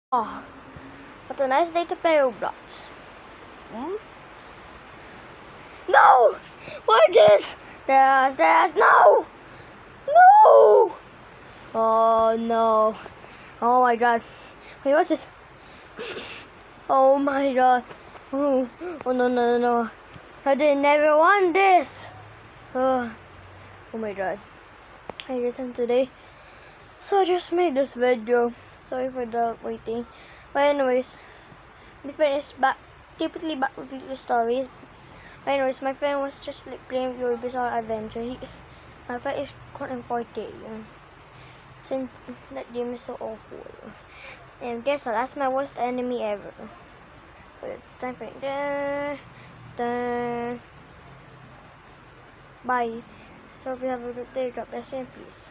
Oh, what a nice day to play Roblox. Hmm? No! What is this? There's no! No! Oh no. Oh my god. Wait, what's this? Oh my god. Oh, oh no, no, no, no. I didn't never want this. Oh, oh my god. I listened today. So I just made this video. Sorry for the waiting. But anyways, my friend is back. Typically back with the stories. But anyways, my friend was just like playing your bizarre adventure. My friend is quite important. Since that game is so awful. And guess what? That's my worst enemy ever. So it's time for it. Bye. So if you have a good day, drop that in, please.